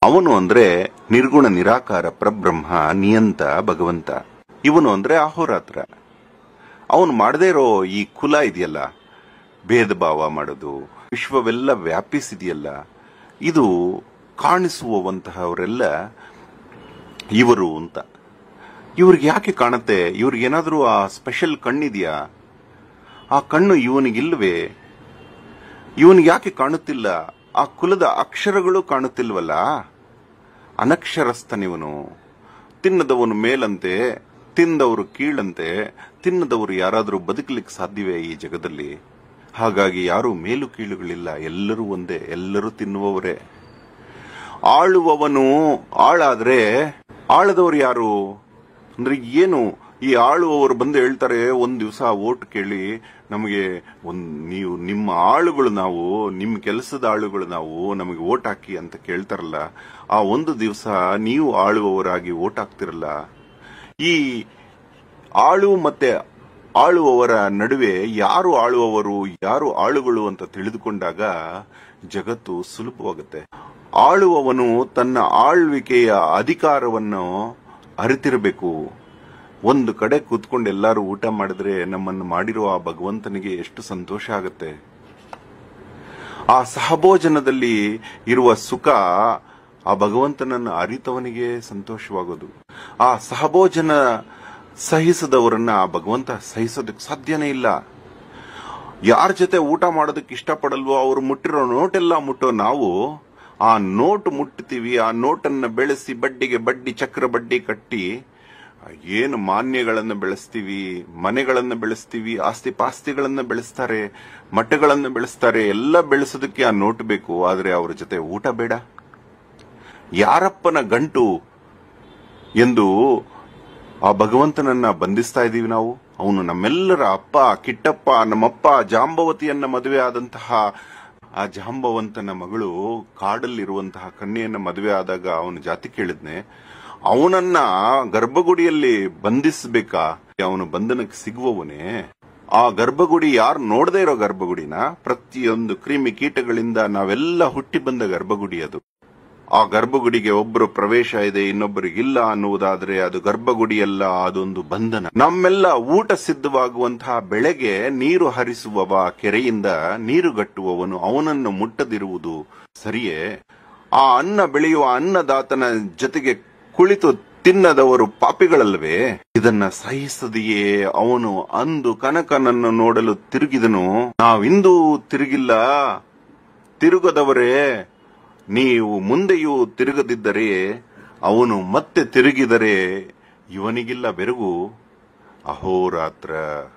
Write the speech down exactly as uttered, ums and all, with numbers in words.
ಅವನು ಅಂದ್ರೆ ನಿರ್ಗುಣ ನಿರಾಕಾರ ಪರಬ್ರಹ್ಮ ನಿಯಂತ ಭಗವಂತ. ಇವನು ಅಂದ್ರೆ ಅಹೋರಾತ್ರ. ಅವನು ಮಾಡದೇ ಇರೋ ಈ ಕುಲ ಇದೆಯಲ್ಲ, ಭೇದ ಭಾವ ಮಾಡೋದು, ವಿಶ್ವವೆಲ್ಲ ವ್ಯಾಪಿಸಿದೆಯಲ್ಲ, ಇದು ಕಾಣಿಸುವಂತಹವರೆಲ್ಲ ಇವರು ಅಂತ. ಇವ್ರಿಗೆ ಯಾಕೆ ಕಾಣುತ್ತೆ? ಇವ್ರಿಗೇನಾದ್ರೂ ಆ ಸ್ಪೆಷಲ್ ಕಣ್ಣಿದೆಯಾ? ಆ ಕಣ್ಣು ಇವನಿಗಿಲ್ವೇ? ಇವನಿಗೆ ಯಾಕೆ ಕಾಣುತ್ತಿಲ್ಲ? ಆ ಕುಲದ ಅಕ್ಷರಗಳು ಕಾಣುತ್ತಿಲ್ವಲ್ಲ? ಅನಕ್ಷರಸ್ಥನಿವನು. ತಿನ್ನದವನು ಮೇಲಂತೆ, ತಿಂದವರು ಕೀಳಂತೆ. ತಿನ್ನದವರು ಯಾರಾದರೂ ಬದುಕಲಿಕ್ಕೆ ಸಾಧ್ಯವೇ ಈ ಜಗದಲ್ಲಿ? ಹಾಗಾಗಿ ಯಾರೂ ಮೇಲು ಕೀಳುಗಳಿಲ್ಲ, ಎಲ್ಲರೂ ಒಂದೇ, ಎಲ್ಲರೂ ತಿನ್ನುವವರೇ. ಆಳುವವನು ಆಳಾದ್ರೆ ಆಳದವರು ಯಾರು ಅಂದ್ರೆ ಏನು? ಈ ಆಳುವವರು ಬಂದು ಹೇಳ್ತಾರೆ, ಒಂದ್ ದಿವಸ ಓಟ್ ಕೇಳಿ ನಮಗೆ ಒಂದ್ ನೀವು ನಿಮ್ಮ ಆಳುಗಳು ನಾವು, ನಿಮ್ಮ ಕೆಲಸದ ಆಳುಗಳು ನಾವು, ನಮಗೆ ಓಟ್ ಹಾಕಿ ಅಂತ ಕೇಳ್ತಾರಲ್ಲ, ಆ ಒಂದು ದಿವಸ ನೀವು ಆಳುವವರಾಗಿ ಓಟ್ ಹಾಕ್ತಿರಲ್ಲ. ಈ ಆಳು ಮತ್ತೆ ಆಳುವವರ ನಡುವೆ ಯಾರು ಆಳುವವರು ಯಾರು ಆಳುಗಳು ಅಂತ ತಿಳಿದುಕೊಂಡಾಗ ಜಗತ್ತು ಸುಲಭವಾಗುತ್ತೆ. ಆಳುವವನು ತನ್ನ ಆಳ್ವಿಕೆಯ ಅಧಿಕಾರವನ್ನು ಅರಿತಿರಬೇಕು. ಒಂದು ಕಡೆ ಕೂತ್ಕೊಂಡು ಎಲ್ಲರೂ ಊಟ ಮಾಡಿದ್ರೆ ನಮ್ಮನ್ನು ಮಾಡಿರುವ ಆ ಭಗವಂತನಿಗೆ ಎಷ್ಟು ಸಂತೋಷ ಆಗುತ್ತೆ. ಆ ಸಹಭೋಜನದಲ್ಲಿ ಇರುವ ಸುಖ ಆ ಭಗವಂತನನ್ನು ಅರಿತವನಿಗೆ ಸಂತೋಷವಾಗೋದು. ಆ ಸಹಭೋಜನ ಸಹಿಸದವರನ್ನ ಆ ಭಗವಂತ ಸಹಿಸೋದಕ್ಕೆ ಸಾಧ್ಯನೇ ಇಲ್ಲ. ಯಾರ ಜೊತೆ ಊಟ ಮಾಡೋದಕ್ಕೆ ಇಷ್ಟಪಡಲ್ವೋ ಅವರು ಮುಟ್ಟಿರೋ ನೋಟೆಲ್ಲ ಮುಟ್ಟೋ ನಾವು ಆ ನೋಟ್ ಮುಟ್ತೀವಿ. ಆ ನೋಟನ್ನು ಬೆಳೆಸಿ ಬಡ್ಡಿಗೆ ಬಡ್ಡಿ ಚಕ್ರ ಬಡ್ಡಿ ಕಟ್ಟಿ ಏನು ಮಾನ್ಯಗಳನ್ನು ಬೆಳೆಸ್ತೀವಿ, ಮನೆಗಳನ್ನು ಬೆಳೆಸ್ತೀವಿ, ಆಸ್ತಿ ಪಾಸ್ತಿಗಳನ್ನ ಬೆಳೆಸ್ತಾರೆ, ಮಠಗಳನ್ನು ಬೆಳೆಸ್ತಾರೆ. ಎಲ್ಲ ಬೆಳೆಸೋದಕ್ಕೆ ಆ ನೋಟ್ ಬೇಕು. ಆದ್ರೆ ಅವರ ಜೊತೆ ಊಟ ಬೇಡ. ಯಾರಪ್ಪನ ಗಂಟು ಎಂದು ಆ ಭಗವಂತನನ್ನ ಬಂಧಿಸ್ತಾ ಇದ್ದೀವಿ ನಾವು. ಅವನು ನಮ್ಮೆಲ್ಲರ ಅಪ್ಪ, ಕಿಟ್ಟಪ್ಪ, ನಮ್ಮಪ್ಪ ಜಾಂಬವತಿಯನ್ನ ಮದುವೆ ಆದಂತಹ ಆ ಜಾಂಬವಂತನ ಮಗಳು ಕಾಡಲ್ಲಿರುವಂತಹ ಕನ್ಯೆಯನ್ನ ಮದುವೆ ಆದಾಗ ಅವನ ಜಾತಿ ಕೇಳಿದ್ನೆ, ಅವನನ್ನ ಗರ್ಭಗುಡಿಯಲ್ಲಿ ಬಂಧಿಸಬೇಕಾ? ಅವನು ಬಂಧನಕ್ಕೆ ಸಿಗುವವನೇ? ಆ ಗರ್ಭಗುಡಿ ಯಾರು ನೋಡದೇ ಇರೋ ಗರ್ಭಗುಡಿನ? ಪ್ರತಿಯೊಂದು ಕ್ರಿಮಿ ಕೀಟಗಳಿಂದ ನಾವೆಲ್ಲ ಹುಟ್ಟಿ ಬಂದ ಗರ್ಭಗುಡಿ ಅದು. ಆ ಗರ್ಭಗುಡಿಗೆ ಒಬ್ಬರು ಪ್ರವೇಶ ಇದೆ, ಇನ್ನೊಬ್ಬರಿಗಿಲ್ಲ ಅನ್ನುವುದಾದ್ರೆ ಅದು ಗರ್ಭಗುಡಿಯಲ್ಲ, ಅದೊಂದು ಬಂಧನ. ನಮ್ಮೆಲ್ಲ ಊಟ ಸಿದ್ಧವಾಗುವಂತಹ ಬೆಳೆಗೆ ನೀರು ಹರಿಸುವವ, ಕೆರೆಯಿಂದ ನೀರುಗಟ್ಟುವವನು ಅವನನ್ನು ಮುಟ್ಟದಿರುವುದು ಸರಿಯೇ? ಆ ಅನ್ನ ಬೆಳೆಯುವ ಅನ್ನದಾತನ ಜೊತೆಗೆ ಕುಳಿತು ತಿನ್ನದವರು ಪಾಪಿಗಳಲ್ವೇ? ಇದನ್ನ ಸಹಿಸದೆಯೇ ಅವನು ಅಂದು ಕನಕನನ್ನು ನೋಡಲು ತಿರುಗಿದನು. ನಾವಿಂದೂ ತಿರುಗಿಲ್ಲ, ತಿರುಗದವರೇ. ನೀವು ಮುಂದೆಯೂ ತಿರುಗದಿದ್ದರೆ ಅವನು ಮತ್ತೆ ತಿರುಗಿದರೆ ಇವನಿಗಿಲ್ಲ ಬೆರಗು. ಅಹೋರಾತ್ರ.